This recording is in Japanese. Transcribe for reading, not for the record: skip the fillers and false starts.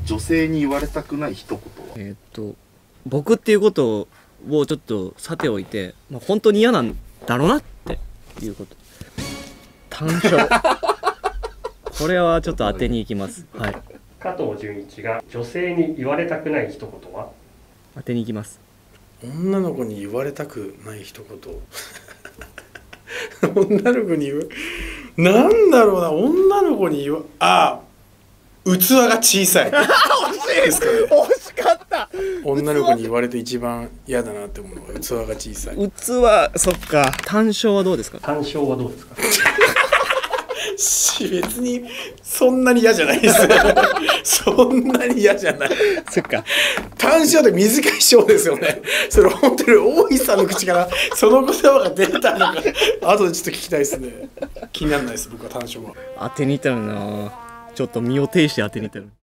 女性に言われたくない一言は？ 僕っていうことをちょっとさておいて、本当に嫌なんだろうなっていうこと。単勝これはちょっと当てに行きます。はい。 加藤純一が女性に言われたくない一言は？ 当てに行きます。 女の子に言われたくない一言女の子に言う、なんだろうな、女の子に言う、器が小さい。惜しいですかね。 惜しかった。 女の子に言われて一番嫌だなって思うのは器が小さい。 器、そっか。単勝はどうですか？ 単勝はどうですか？ 別にそんなに嫌じゃないです。そんなに嫌じゃない。 そっか。 単勝って短い章ですよね。それ本当に大井さんの口からその言葉が出たのか、後でちょっと聞きたいですね。気にならないです、僕は単勝は。 当てに行ったのな。ちょっと身を挺して当てに行ったの。